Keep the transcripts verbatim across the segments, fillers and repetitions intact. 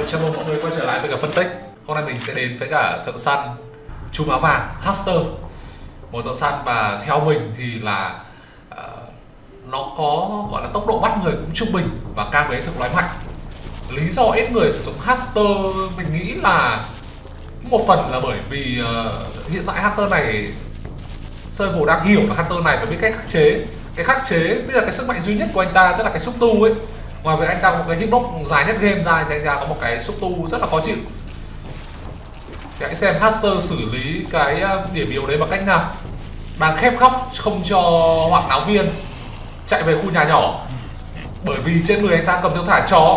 Rồi, chào mừng mọi người quay trở lại với cả phân tích. Hôm nay mình sẽ đến với cả thợ săn chùm áo vàng Huster, một thợ săn và theo mình thì là uh, nó có gọi là tốc độ bắt người cũng trung bình và cam với thực loái mạnh. Lý do ít người sử dụng Huster mình nghĩ là một phần là bởi vì uh, hiện tại Hunter này Serval đang hiểu là Hunter này và biết cách khắc chế. Cái khắc chế bây giờ cái sức mạnh duy nhất của anh ta tức là cái xúc tu ấy. Ngoài việc anh ta có một cái hitbox dài nhất game ra thì anh ta có một cái xúc tu rất là khó chịu. Thì hãy xem Huster xử lý cái điểm yếu đấy bằng cách nào. Đang khép góc không cho Hoàng Náo Viên chạy về khu nhà nhỏ, bởi vì trên người anh ta cầm theo thả chó.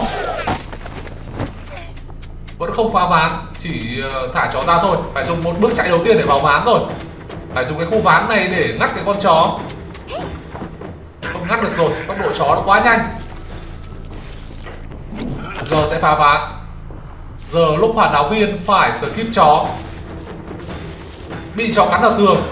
Vẫn không phá ván, chỉ thả chó ra thôi. Phải dùng một bước chạy đầu tiên để vào ván rồi. Phải dùng cái khu ván này để ngắt cái con chó. Không ngắt được rồi, tốc độ chó nó quá nhanh. Giờ sẽ phá ván. Giờ lúc Hoàn Náo Viên phải skip chó. Bị chó cắn vào tường.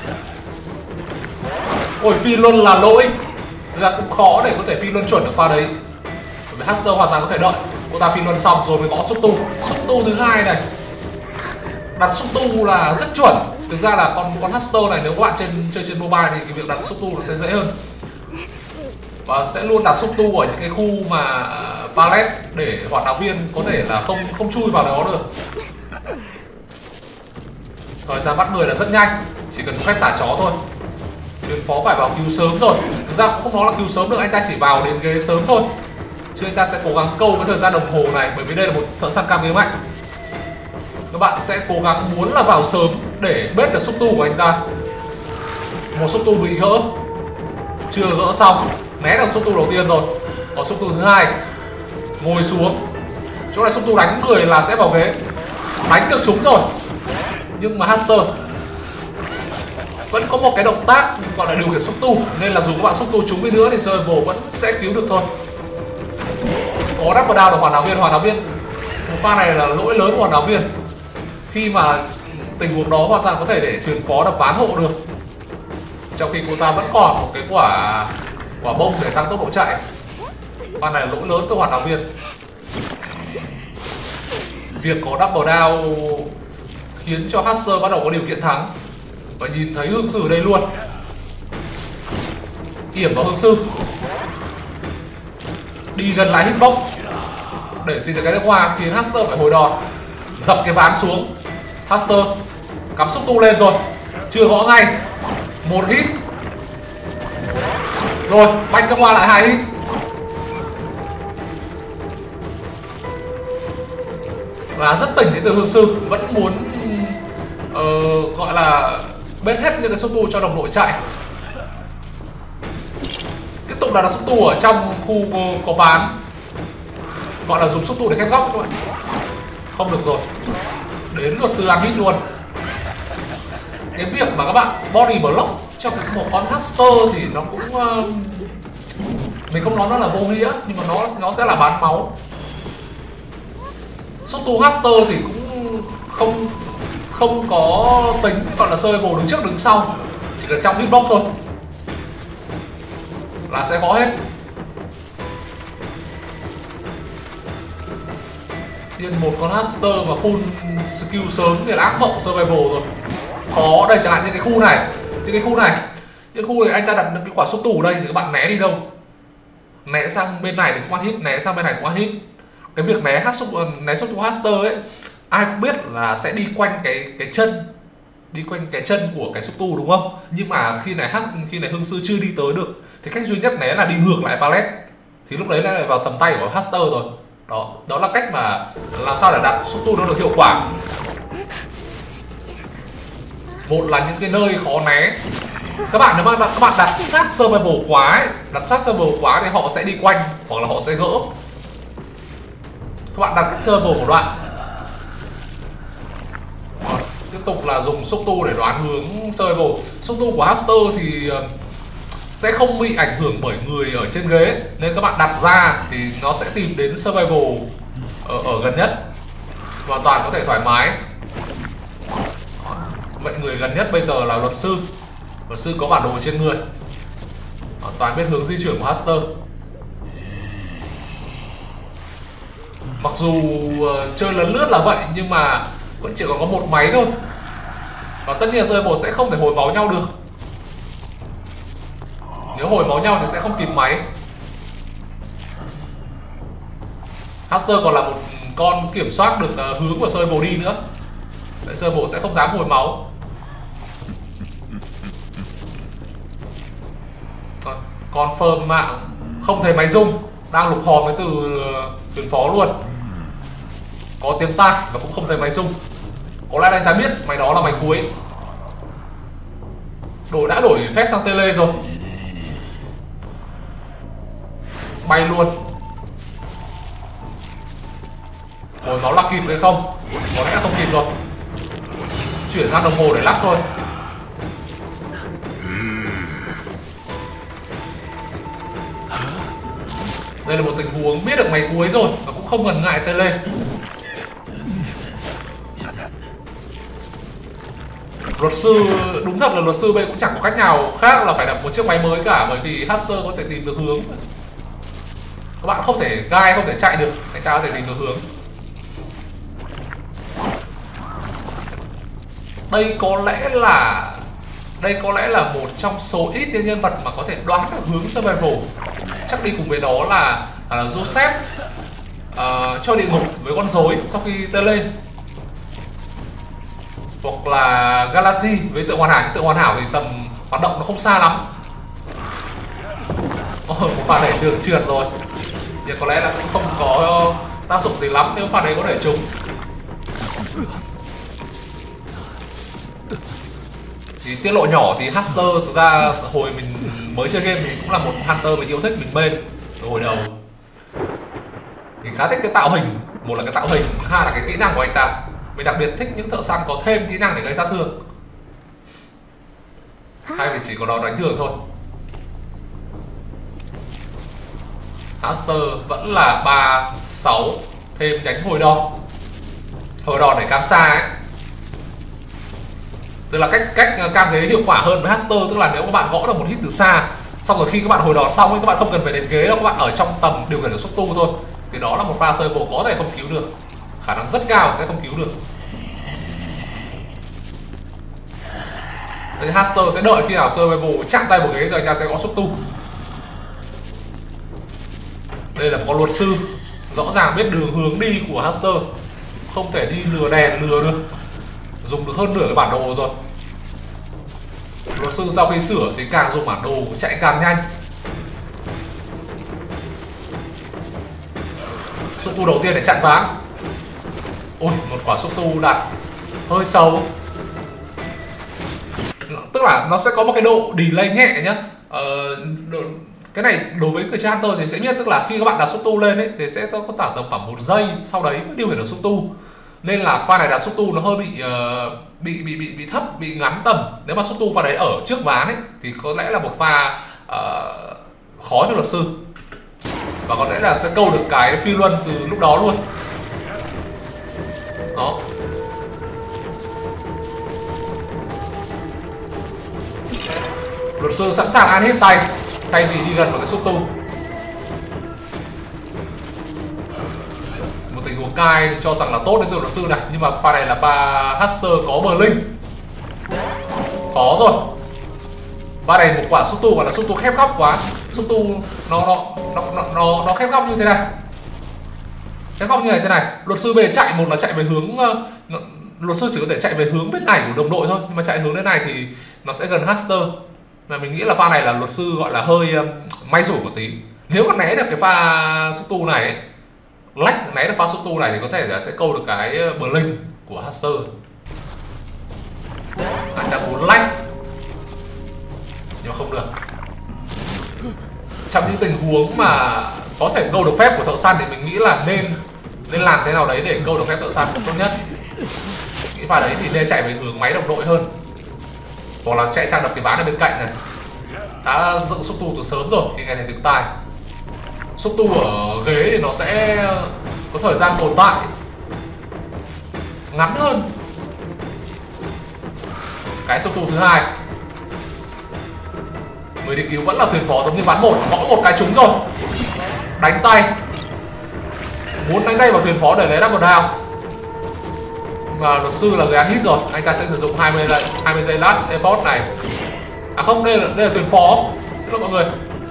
Ôi, phi luân là lỗi. Thực ra cũng khó để có thể phi luân chuẩn được pha đấy. Bởi vì Huster hoàn toàn có thể đợi cô ta phi luân xong rồi mới có xúc tu. Xúc tu thứ hai này, đặt xúc tu là rất chuẩn. Thực ra là con con Huster này nếu các bạn trên chơi trên mobile thì cái việc đặt xúc tu nó sẽ dễ hơn. Và sẽ luôn đặt xúc tu ở những cái khu mà pallet để Hoạt Náo Viên có thể là không không chui vào đó được. Thời gian bắt người là rất nhanh, chỉ cần quét tả chó thôi. Thuyền phó phải vào cứu sớm rồi. Thực ra cũng không nói là cứu sớm được, anh ta chỉ vào đến ghế sớm thôi. Chứ anh ta sẽ cố gắng câu cái thời gian đồng hồ này, bởi vì đây là một thợ săn cam ghế mạnh. Các bạn sẽ cố gắng muốn là vào sớm để bết được xúc tu của anh ta. Một xúc tu bị gỡ, chưa gỡ xong, né được xúc tu đầu tiên rồi. Còn xúc tu thứ hai, ngồi xuống. Chỗ này xúc tu đánh người là sẽ vào ghế. Đánh được chúng rồi. Nhưng mà Huster vẫn có một cái động tác gọi là điều khiển xúc tu, nên là dù các bạn xúc tu chúng đi nữa thì Serval vẫn sẽ cứu được thôi. Có double down được Hoàn Náo Viên. Hoàn Náo Viên một pha này là lỗi lớn của Hoàn Náo Viên, khi mà tình huống đó hoàn toàn có thể để thuyền phó đập ván hộ được, trong khi cô ta vẫn còn một cái quả quả bông để tăng tốc độ chạy. Pha này lỗi lớn từ Hoàn Náo Viên. Việc có double down khiến cho Huster bắt đầu có điều kiện thắng. Và nhìn thấy Hương Sư ở đây luôn. Yểm vào Hương Sư, đi gần lại hitbox để xin được cái nước hoa, khiến Huster phải hồi đòn. Dập cái ván xuống. Huster cắm xúc tu lên rồi, chưa gõ ngay. Một hit rồi, banh nước hoa lại hai hit. Và rất tỉnh đến từ Hương Sư, vẫn muốn uh, gọi là bết hết những cái xúc tu cho đồng đội chạy. Tiếp tục là đặt xúc tu ở trong khu có ván, gọi là dùng xúc tu để khép góc các bạn. Không được rồi, đến luật sư ăn hit luôn. Cái việc mà các bạn body block trong một con Huster thì nó cũng uh, mình không nói nó là vô nghĩa, nhưng mà nó nó sẽ là bán máu. Xúc tu Huster thì cũng không không có tính gọi là Serval đứng trước đứng sau, chỉ cần trong hitbox thôi là sẽ có hết. Tiên một con Huster mà full skill sớm thì là ác mộng Survival rồi. Khó, đây chẳng hạn như cái khu này, như cái khu này, cái khu này anh ta đặt cái quả xúc tù đây thì các bạn né đi đâu? Né sang bên này thì cũng ăn hit, né sang bên này cũng ăn hit. Cái việc né hát xúc né xúc tù Huster ấy, ai cũng biết là sẽ đi quanh cái cái chân, đi quanh cái chân của cái xúc tu đúng không? Nhưng mà khi này hát khi này Hương Sư chưa đi tới được thì cách duy nhất né là đi ngược lại pallet, thì lúc đấy lại vào tầm tay của Huster rồi. Đó, đó là cách mà làm sao để đặt xúc tu nó được hiệu quả. Một là những cái nơi khó né. Các bạn nếu mà các bạn đặt sát Survival quá ấy, đặt sát Survival quá thì họ sẽ đi quanh hoặc là họ sẽ gỡ. Các bạn đặt cách Survival một đoạn. Rồi, tiếp tục là dùng xúc tu để đoán hướng Survival. Xúc tu của Huster thì sẽ không bị ảnh hưởng bởi người ở trên ghế, nên các bạn đặt ra thì nó sẽ tìm đến Survival ở, ở gần nhất, hoàn toàn có thể thoải mái. Vậy người gần nhất bây giờ là luật sư. Luật sư có bản đồ trên người, hoàn toàn biết hướng di chuyển của Huster. Mặc dù uh, chơi lấn lướt là vậy nhưng mà vẫn chỉ còn có một máy thôi. Và tất nhiên rơi một sẽ không thể hồi máu nhau được. Nếu hồi máu nhau thì sẽ không kịp máy. Haster còn là một con kiểm soát được uh, hướng của sơi bồ đi nữa. Đấy, sơi bồ sẽ không dám hồi máu. Còn confirm mạng không thấy máy rung, đang lục hòm với từ tuyến phó luôn. Có tiếng tai và cũng không thấy máy rung. Có lẽ anh ta biết máy đó là máy cuối. Đội đã đổi phép sang tele rồi. Bay luôn. Hồi máu là kịp hay không? Có lẽ là không kịp rồi. Chuyển sang đồng hồ để lắc thôi. Đây là một tình huống biết được máy cuối rồi và cũng không cần ngại tele. Luật sư, đúng thật là luật sư bây cũng chẳng có cách nào khác là phải đặt một chiếc máy mới cả, bởi vì Haster có thể tìm được hướng. Các bạn không thể gai, không thể chạy được, anh ta có thể tìm được hướng. Đây có lẽ là đây có lẽ là một trong số ít những nhân vật mà có thể đoán được hướng survival. Chắc đi cùng với đó là, là Joseph uh, cho địa ngục với con rối sau khi tê lên, hoặc là Galaxy với tượng hoàn hảo. Tượng hoàn hảo thì tầm hoạt động nó không xa lắm. Ồ, một pha đẩy đường trượt rồi, nhưng có lẽ là cũng không có tác dụng gì lắm nếu pha đấy có đẩy trúng. Thì tiết lộ nhỏ thì Haster thực ra hồi mình mới chơi game thì cũng là một Hunter mình yêu thích, mình mê từ hồi đầu. Thì khá thích cái tạo hình, một là cái tạo hình, hai là cái kỹ năng của anh ta. Mình đặc biệt thích những thợ săn có thêm kỹ năng để gây sát thương, thay vì chỉ có đòn đánh thường thôi. Haster vẫn là ba, sáu, thêm nhánh hồi đòn. Hồi đòn để cam xa ấy. Tức là cách cách cam ghế hiệu quả hơn với Haster, tức là nếu các bạn gõ được một hit từ xa, xong rồi khi các bạn hồi đòn xong ấy, các bạn không cần phải đến ghế đâu, các bạn ở trong tầm điều khiển được xúc tu thôi, thì đó là một pha sơ bộ có thể không cứu được, khả năng rất cao sẽ không cứu được. Thì Haster sẽ đợi khi nào survival chạm tay vào ghế rồi anh ta sẽ gõ xúc tu. Đây là một con luật sư, rõ ràng biết đường hướng đi của Haster, không thể đi lừa đèn lừa được, dùng được hơn nửa cái bản đồ rồi. Luật sư sau khi sửa thì càng dùng bản đồ chạy càng nhanh. Xúc tu đầu tiên để chặn ván. Ôi, một quả xúc tu đặt hơi xấu. Tức là nó sẽ có một cái độ delay nhẹ nhá. Ờ, cái này đối với người chơi Hunter thì sẽ biết, tức là khi các bạn đặt xúc tu lên ấy thì sẽ có khoảng tầm khoảng một giây sau đấy mới điều khiển được xúc tu. Nên là pha này đặt xúc tu nó hơi bị uh, bị bị bị bị thấp, bị ngắn tầm. Nếu mà xúc tu pha đấy ở trước ván ấy thì có lẽ là một pha uh, khó cho luật sư, và có lẽ là sẽ câu được cái phi luân từ lúc đó luôn. Đó. Luật sư sẵn sàng ăn hết tay thay vì đi gần vào cái xúc tu. Một tình huống cai thì cho rằng là tốt đến từ luật sư này, nhưng mà pha này là pha Haster có bờ linh, khó rồi. Pha này một quả xúc tu gọi là xúc tu khép góc quá, xúc tu nó nó nó nó nó, nó khép góc như thế này, khép góc như này thế này. Luật sư về chạy, một là chạy về hướng uh, luật sư chỉ có thể chạy về hướng bên này của đồng đội thôi, nhưng mà chạy hướng bên này thì nó sẽ gần Haster. Mà mình nghĩ là pha này là luật sư gọi là hơi um, may rủi một tí. Nếu mà né được cái pha xúc tu này ấy, lách né được pha xúc tu này thì có thể là sẽ câu được cái bờ linh của Haster. Anh ta muốn lách nhưng mà không được. Trong những tình huống mà có thể câu được phép của thợ săn thì mình nghĩ là nên nên làm thế nào đấy để câu được phép thợ săn tốt nhất. Nghĩ pha đấy thì nên chạy về hướng máy đồng đội hơn, hoặc là chạy sang đập cái ván ở bên cạnh này. Đã dựng xúc tu từ sớm rồi khi nghe thấy tiếng tai. Xúc tu ở ghế thì nó sẽ có thời gian tồn tại ngắn hơn. Cái xúc tu thứ hai, người đi cứu vẫn là thuyền phó giống như ván một, gõ một cái trúng rồi, đánh tay. muốn đánh tay vào thuyền phó để lấy double down. Và luật sư là người ăn hit rồi, anh ta sẽ sử dụng hai mươi giây hai mươi giây last effort này. À không, đây là đây là thuyền phó. Xin lỗi mọi người.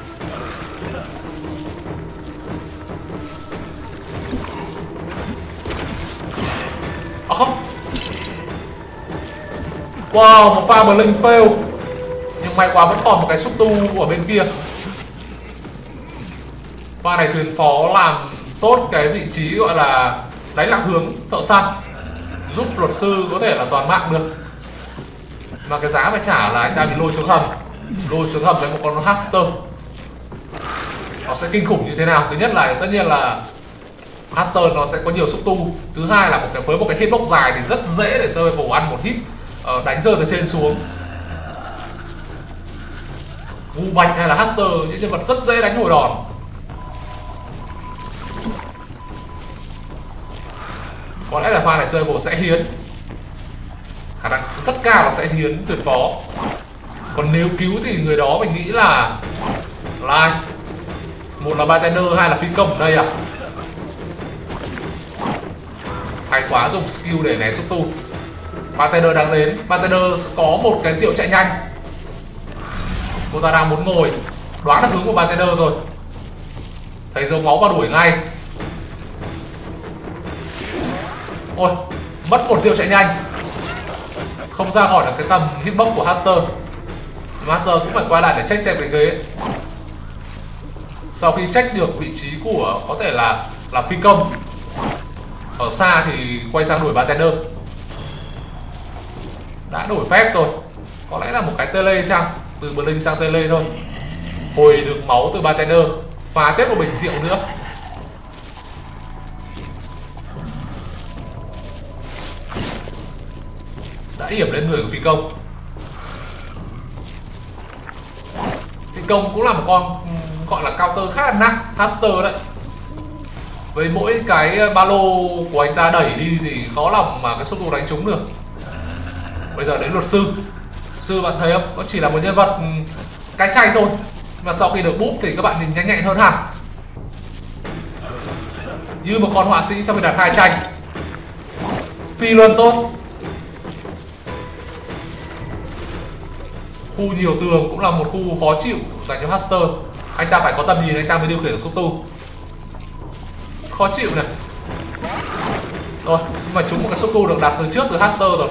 À không. Wow, một pha Blink fail. Nhưng may quá vẫn còn một cái xúc tu ở bên kia. Pha này thuyền phó làm tốt cái vị trí gọi là đánh lạc hướng thợ săn, giúp luật sư có thể là toàn mạng được. Mà cái giá phải trả là anh ta bị lôi xuống hầm. Lôi xuống hầm với một con Haster. Nó sẽ kinh khủng như thế nào? Thứ nhất là tất nhiên là Haster nó sẽ có nhiều xúc tu. Thứ hai là một cái với một cái hitbox dài thì rất dễ để Survival ăn một hit uh, đánh rơi từ trên xuống. Gu Bạch hay là Haster, những nhân vật rất dễ đánh hồi đòn. Có lẽ là pha này Survival sẽ hiến. Khả năng rất cao là sẽ hiến thuyền phó. Còn nếu cứu thì người đó mình nghĩ là Lai. Một là bartender, hai là phi công ở đây à. Hay quá, dùng skill để né xúc tu. Bartender đang đến. Bartender có một cái rượu chạy nhanh. Cô ta đang muốn ngồi. Đoán được hướng của bartender rồi. Thấy dấu máu và đuổi ngay. Ôi, mất một rượu chạy nhanh. Không ra khỏi được cái tầm hitbox của Haster. Master cũng phải quay lại để check xem cái ghế. Sau khi check được vị trí của có thể là là phi công ở xa thì quay sang đuổi bartender. Đã đổi phép rồi. Có lẽ là một cái tele chăng, từ Blink sang tele thôi. Hồi được máu từ bartender. Và tiếp một bình rượu nữa. Đã hiểm lên người của phi công. Phi công cũng là một con gọi là counter khá là nặng, Haster đấy. Với mỗi cái ba lô của anh ta đẩy đi thì khó lòng mà cái xúc tu đánh trúng được. Bây giờ đến luật sư. Sư bạn thấy không? Nó chỉ là một nhân vật cái chay thôi. Và sau khi được búp thì các bạn nhìn nhanh nhẹn hơn hẳn. Như một con họa sĩ sau khi đặt hai tranh. Phi luôn tốt. Khu nhiều tường cũng là một khu khó chịu dành cho Haster. Anh ta phải có tầm nhìn anh ta mới điều khiển được xúc tu. Khó chịu này. Rồi, nhưng mà chúng một cái xúc tu được đặt từ trước từ Haster rồi.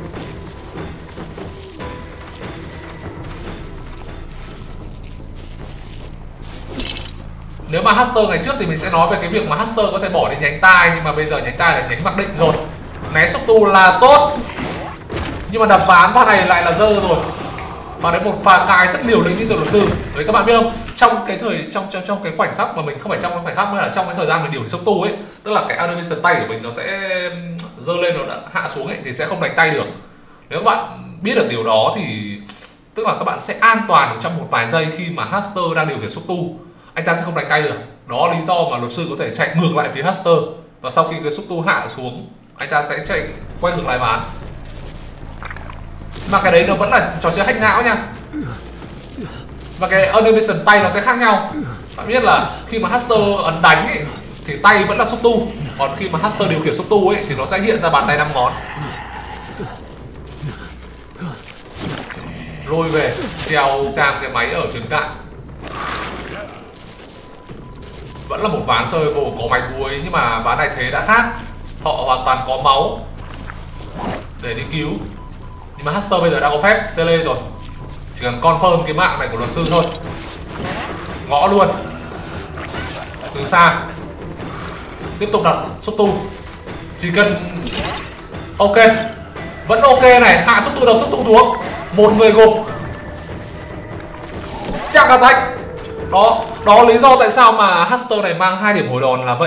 Nếu mà Haster ngày trước thì mình sẽ nói về cái việc mà Haster có thể bỏ đi nhánh tai. Nhưng mà bây giờ nhánh tai là nhánh mặc định rồi. Né xúc tu là tốt. Nhưng mà đàm phán pha này lại là dơ rồi. Mà đấy một pha cài rất liều lĩnh như từ luật sư. Đấy các bạn biết không? Trong cái thời trong trong trong cái khoảnh khắc mà mình không phải trong cái khoảnh khắc mà là trong cái thời gian mình điều khiển xúc tu ấy, tức là cái animation tay của mình nó sẽ dơ lên nó đã hạ xuống ấy thì sẽ không đánh tay được. Nếu các bạn biết được điều đó thì tức là các bạn sẽ an toàn trong một vài giây khi mà Haster đang điều khiển xúc tu. Anh ta sẽ không đánh tay được. Đó là lý do mà luật sư có thể chạy ngược lại phía Haster. Và sau khi cái xúc tu hạ xuống, anh ta sẽ chạy quay ngược lại ván. Mà cái đấy nó vẫn là trò chơi hack não nha. Và cái animation tay nó sẽ khác nhau. Bạn biết là khi mà Haster ấn đánh ấy, thì tay vẫn là xúc tu. Còn khi mà Haster điều khiển xúc tu ấy, thì nó sẽ hiện ra bàn tay năm ngón. Lôi về, treo cam cái máy ở thuyền cạn. Vẫn là một ván survival có máy cuối. Nhưng mà ván này thế đã khác. Họ hoàn toàn có máu để đi cứu. Nhưng mà Haster bây giờ đã có phép tele rồi. Chỉ cần confirm cái mạng này của luật sư thôi. Ngõ luôn. Từ xa. Tiếp tục đặt xúc tu. Chỉ cần ok. Vẫn ok này. Hạ xúc tu đập xúc tu xuống. Một người gục. Chắc là thách. Đó, đó lý do tại sao mà Haster này mang hai điểm hồi đòn là vậy.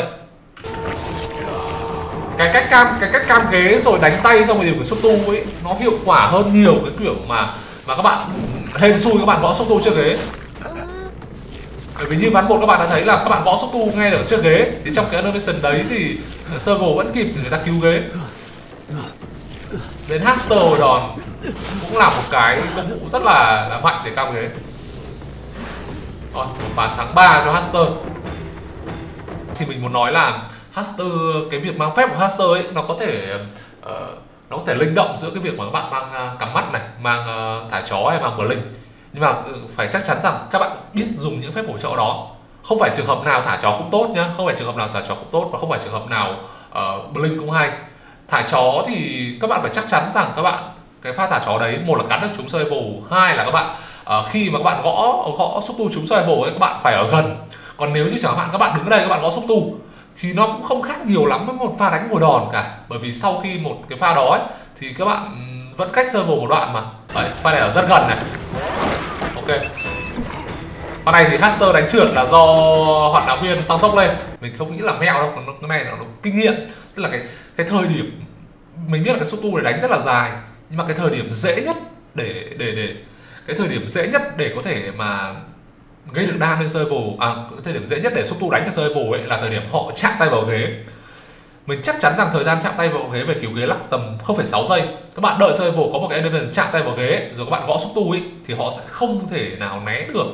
Cái cách cam cái cách cam ghế rồi đánh tay xong rồi điều khiển xúc tu ấy nó hiệu quả hơn nhiều cái kiểu mà mà các bạn hên xui các bạn gõ xúc tu trước ghế. Bởi vì như ván một các bạn đã thấy là các bạn gõ xúc tu ngay ở trước ghế thì trong cái animation đấy thì server vẫn kịp người ta cứu ghế. Đến Haster hồi đòn cũng là một cái công cụ rất là, là mạnh để cam ghế. Rồi, một ván thắng ba cho Haster. Thì mình muốn nói là Haster, cái việc mang phép của Haster ấy nó có thể uh, nó có thể linh động giữa cái việc mà các bạn mang uh, cắm mắt này, mang uh, thả chó hay mang blink, nhưng mà uh, phải chắc chắn rằng các bạn biết dùng những phép bổ trợ đó. Không phải trường hợp nào thả chó cũng tốt nhá, không phải trường hợp nào thả chó cũng tốt, và không phải trường hợp nào uh, blink cũng hay. Thả chó thì các bạn phải chắc chắn rằng các bạn cái pha thả chó đấy, một là cắn được trúng survival, hai là các bạn uh, khi mà các bạn gõ gõ xúc tu trúng survival ấy, các bạn phải ở gần. Còn nếu như chẳng hạn các bạn đứng ở đây các bạn gõ xúc tu thì nó cũng không khác nhiều lắm với một pha đánh ngồi đòn cả, bởi vì sau khi một cái pha đó ấy, thì các bạn vẫn cách survival một đoạn mà. Đấy, pha này ở rất gần này. Ok. Pha này thì Haster đánh trượt là do hoạt náo viên tăng tốc lên. Mình không nghĩ là mẹo đâu, còn cái này là nó kinh nghiệm. Tức là cái cái thời điểm mình biết là cái xúc tu này đánh rất là dài, nhưng mà cái thời điểm dễ nhất để để để cái thời điểm dễ nhất để có thể mà gây được đam lên survival, à cái thời điểm dễ nhất để xúc tu đánh cho survival ấy là thời điểm họ chạm tay vào ghế. Mình chắc chắn rằng thời gian chạm tay vào ghế về kiểu ghế lắc tầm không phẩy sáu giây. Các bạn đợi survival có một cái element chạm tay vào ghế rồi các bạn gõ xúc tu ấy thì họ sẽ không thể nào né được.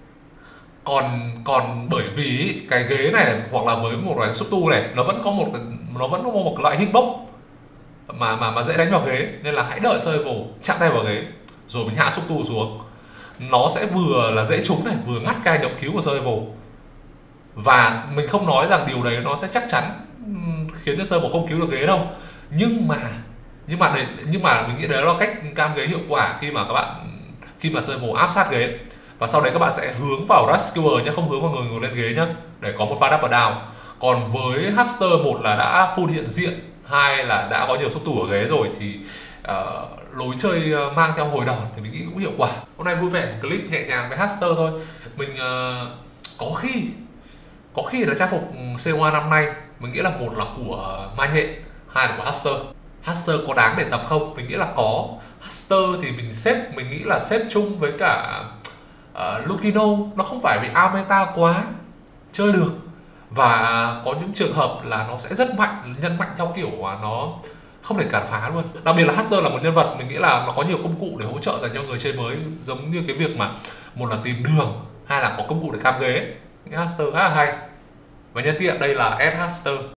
Còn còn bởi vì cái ghế này, này hoặc là với một loại xúc tu này nó vẫn có một nó vẫn có một loại hitbox mà mà mà dễ đánh vào ghế, nên là hãy đợi survival chạm tay vào ghế rồi mình hạ xúc tu xuống. Nó sẽ vừa là dễ trúng này, vừa ngắt cai động cứu của survival. Và mình không nói rằng điều đấy nó sẽ chắc chắn khiến cho survival không cứu được ghế đâu, nhưng mà nhưng mà để, nhưng mà mình nghĩ đấy là cách cam ghế hiệu quả khi mà các bạn khi mà survival áp sát ghế, và sau đấy các bạn sẽ hướng vào rescuer nhé, không hướng vào người ngồi lên ghế nhé, để có một pha double down. Còn với Haster, một là đã full hiện diện, hai là đã có nhiều xúc tu ở ghế rồi, thì uh, lối chơi mang theo hồi đòn thì mình nghĩ cũng hiệu quả. Hôm nay vui vẻ một clip nhẹ nhàng với Haster thôi. Mình uh, có khi có khi là trang phục xê o năm nay mình nghĩ là một là của Ma Nhện, hai là của Haster. Haster có đáng để tập không? Mình nghĩ là có. Haster thì mình xếp mình nghĩ là xếp chung với cả uh, Lucino, nó không phải bị out meta quá, chơi được. Và có những trường hợp là nó sẽ rất mạnh, nhân mạnh theo kiểu mà nó không thể cản phá luôn. Đặc biệt là Haster là một nhân vật mình nghĩ là nó có nhiều công cụ để hỗ trợ dành cho người chơi mới, giống như cái việc mà một là tìm đường, hai là có công cụ để cam ghế. Haster khá là hay. Và nhân tiện đây là S Haster.